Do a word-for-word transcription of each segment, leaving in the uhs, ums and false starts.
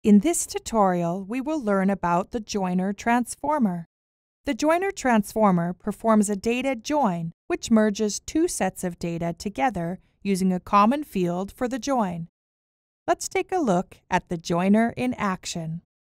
In this tutorial, we will learn about the joiner transformer. The joiner transformer performs a data join, which merges two sets of data together using a common field for the join. Let's take a look at the joiner in action.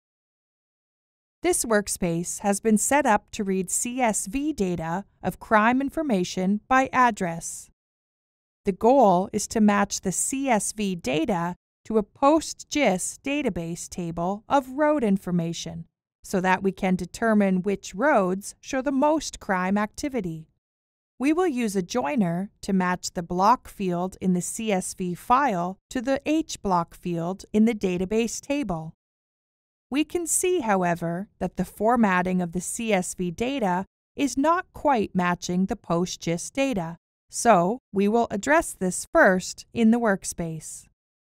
This workspace has been set up to read C S V data of crime information by address. The goal is to match the C S V data to a PostGIS database table of road information so that we can determine which roads show the most crime activity. We will use a joiner to match the block field in the C S V file to the H block field in the database table. We can see, however, that the formatting of the C S V data is not quite matching the PostGIS data, so we will address this first in the workspace.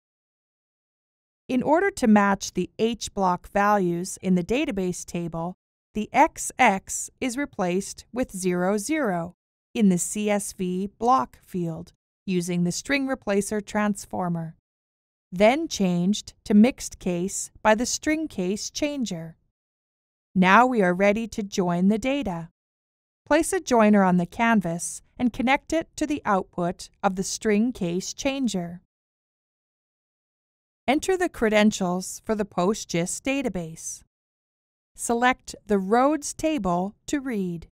In order to match the H block values in the database table, the X X is replaced with zero zero in the C S V block field using the string replacer transformer, then changed to mixed case by the string case changer. Now we are ready to join the data. Place a joiner on the canvas and connect it to the output of the string case changer. Enter the credentials for the PostGIS database. Select the Roads table to read.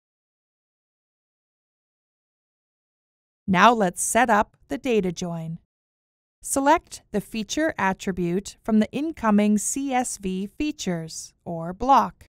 Now let's set up the data join. Select the feature attribute from the incoming C S V features, or block,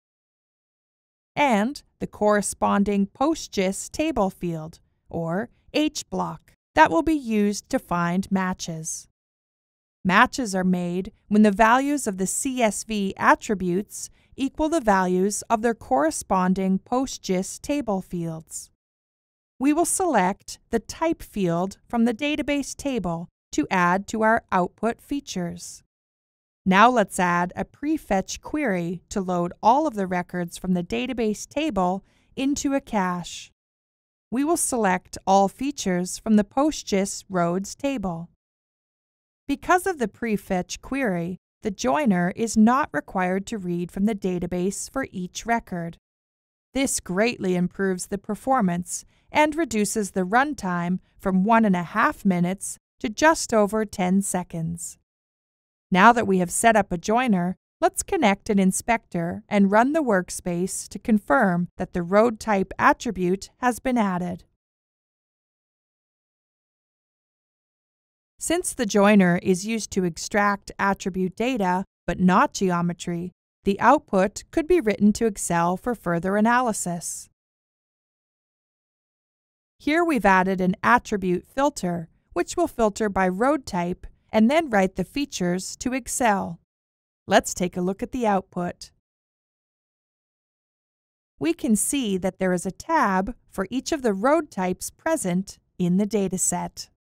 and the corresponding PostGIS table field, or H block, that will be used to find matches. Matches are made when the values of the C S V attributes equal the values of their corresponding PostGIS table fields. We will select the type field from the database table to add to our output features. Now let's add a prefetch query to load all of the records from the database table into a cache. We will select all features from the PostGIS roads table. Because of the prefetch query, the joiner is not required to read from the database for each record. This greatly improves the performance and reduces the runtime from one and a half minutes to just over ten seconds. Now that we have set up a joiner, let's connect an inspector and run the workspace to confirm that the road type attribute has been added. Since the joiner is used to extract attribute data, but not geometry, the output could be written to Excel for further analysis. Here we've added an attribute filter, which will filter by road type and then write the features to Excel. Let's take a look at the output. We can see that there is a tab for each of the road types present in the dataset.